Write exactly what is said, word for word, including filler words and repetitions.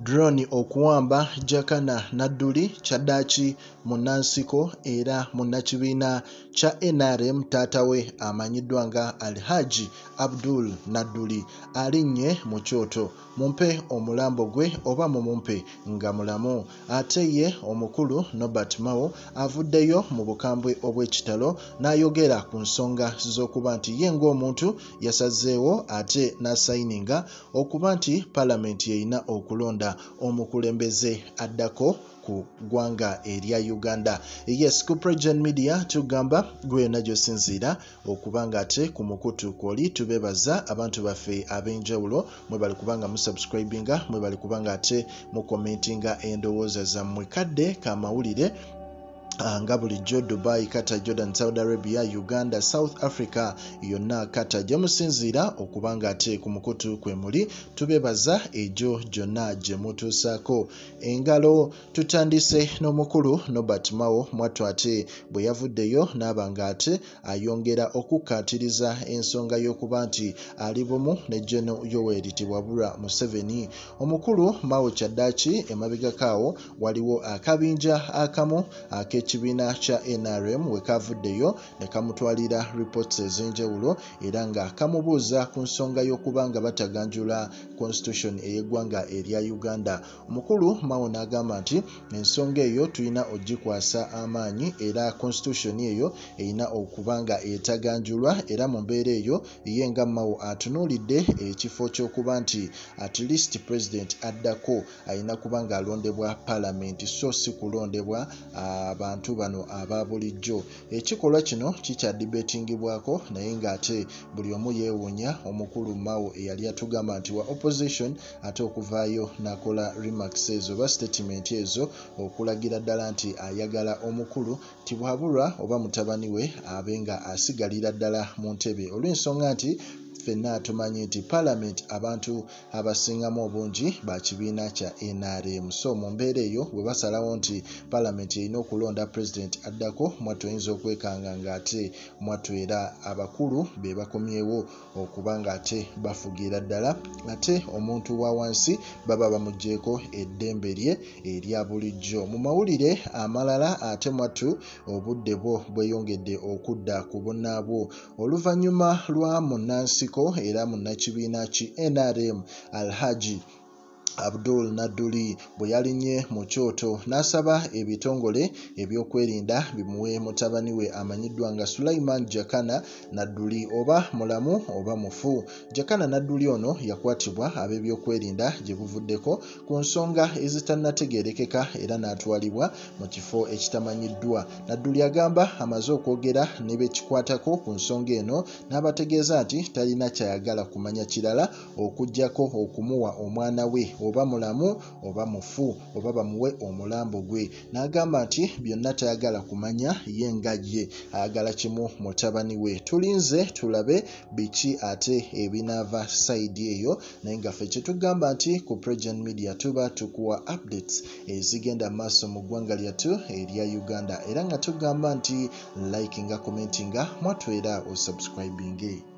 drone okuwamba Jakaana Nadduli kyaddaaki munnansiko era munnakibiina kya N R M taatawe amanyiddwa nga Hajji Abdul Nadduli alinnye mu kyoto. Mumpe omulambo gwe oba mumumpe nga mulamu. Ate ye omukulu Norbert Mao avuddeyo mu bukambwe obw'ekitalo n'ayogera ku nsonga z'okuba nti ye ng'omuntu yasazeewo ate n'asayininga okuba nti Paalamenti yeyina okulonda omukulembeze addako ku ggwanga erya Uganda. Yes, ku PROJOURN Media tugamba gwe najjo sinzira okubanga ate ku mukutu kwoli tubebaza abantu baffe ab'enjawulo mwe bali kubanga musubscribinga mwe bali kubanga ate mu commentinga endowooza zammwe. Kadde ka mawulire nga bulijjo Dubai, Qatar, Jordan, Saudi Arabia, Uganda, South Africa yonna kata gye musinziira okubanga ate ku mukutu kwe muli tubebaza egyo gyonna gye mutuusaako. Engalo tutandise n'omukulu Norbert Mao mwattu ate bwe yavuddeyo n'abanga ate ayongera okukkaatiriza ensonga y'okuba nti ali bumu ne Gen. Yoweri Tiwabula Museveni. Omukulu Mao kyaddaaki emabegakaawo waliwo akabinja akamu ake ekibiina kya N R M we kavuddeyo ne kamutwalira reports ez'enjawulo era nga kamubuuza ku nsonga y'okuba nga bataganjula constitution ey'eggwanga erya Uganda. Omukulu Mao n'agamba nti ensonga eyo tulina ogikwasa amaanyi era constitution eyo erina okuba nga etaganjulwa era mu mbeera eyo ye nga Mao atunuulidde ekifo ky'okuba nti at least president addako alina kuba nga alondebwa Paalamenti so si kulondebwa abantu abantu bano aba bulijjo. Ekikolwa kino kikyadibetingibwako naye ng'ate buli omu yeewuunya omukulu Mao eyali atugamba nti wa opposition ate okuvaayo n'akola remarks ezo oba statement ezo okulagira ddala nti ayagala omukulu Tiwabula oba mutabani we abe nga asigalira ddala mu ntebe olw'ensonga nti ffenna tumanyi nti Paalamenti abantu abasingamu obungi ba kibiina kya N R M. So mu mbeera eyo bwe basalawo nti Paalamenti erina okulonda president addako mwattu oyinza okwekanga ng'ate mwattu era abakulu be bakomyewo okuba ng'ate bafugira ddala ate omuntu wa wansi baba bamugjeeko eddembe lye erya bulijjo. Mu mawulire amalala ate mwattu obudde bwo bweyongedde okudda ku bunnaabwo oluvannyuma lwa munnansiko era munnakibiina ki N R M Hajji Abdul Nadduli bwe yalinnye mu kyoto n'asaba ebitongole ebyokwerinda bimuwe mutabani we amanyiddwa nga Suleiman Jakaana Nadduli oba mulamu oba mufu. Jakaana Nadduli ono yakwatibwa ab'ebyokwerinda gye buvuddeko ku nsonga ezitannategeerekeka era n'atwalibwa mu kifo ekitamanyiddwa. Nadduli agamba amaze okwogera ne bekikwatako ku nsonga eno n'abategeeza nti talina kyayagala kumanya kirala okuggyako okumuwa omwana we oba mulamu oba mufu oba bamuwe omulambo gwe. N'agamba nti byonna tayagala kumanya ye nga ye ayagala kimu mutabani we. Tulinze tulabe biki ate ebinaava sayidi eyo naye nga ffe kyetugamba nti ku PROJOURN Media tuba tukuwa updates ezigenda maaso mu ggwanga lyattu erya Uganda era nga tugamba nti like nga commentinga mwattu era osubscribinge.